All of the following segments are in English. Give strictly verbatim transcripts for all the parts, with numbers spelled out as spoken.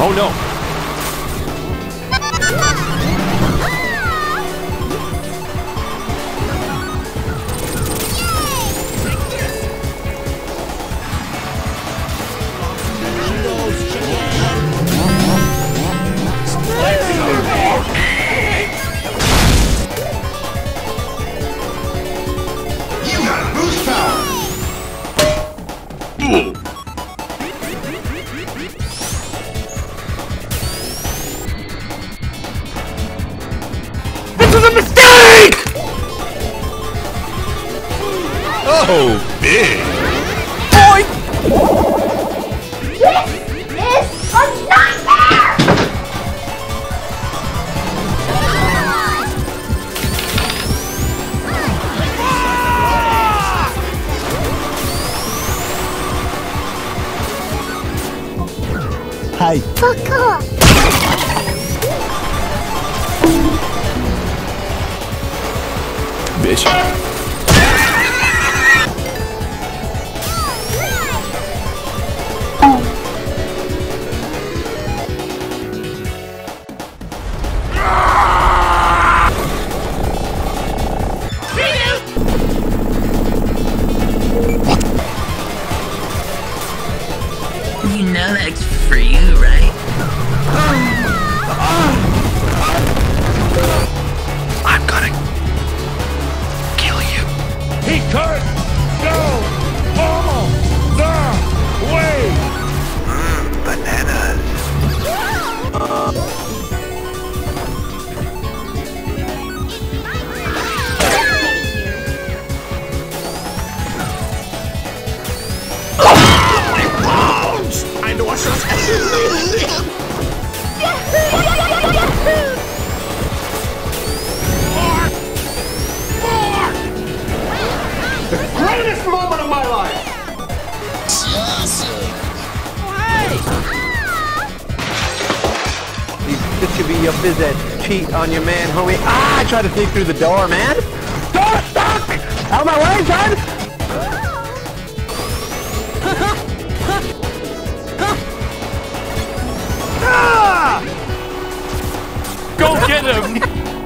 Oh no! You got boost power! This is a mistake! Oh, big! Boy! This is a nightmare! Hi. Fuck off! Bitch. You know that's for you, right? I'm gonna kill you. He could go all the way! Mmm, bananas. I know I should. Greatest moment of my life! This should be your visit. Cheat on your man, homie. Ah, I tried to sneak through the door, man. Door stuck! Out of my way, son! Ah! Go get him!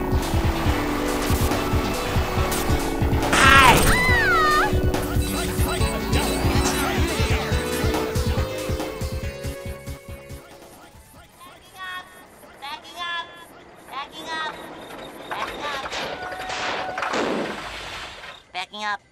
Backing up! Backing up! Backing up! Backing up! Backing up!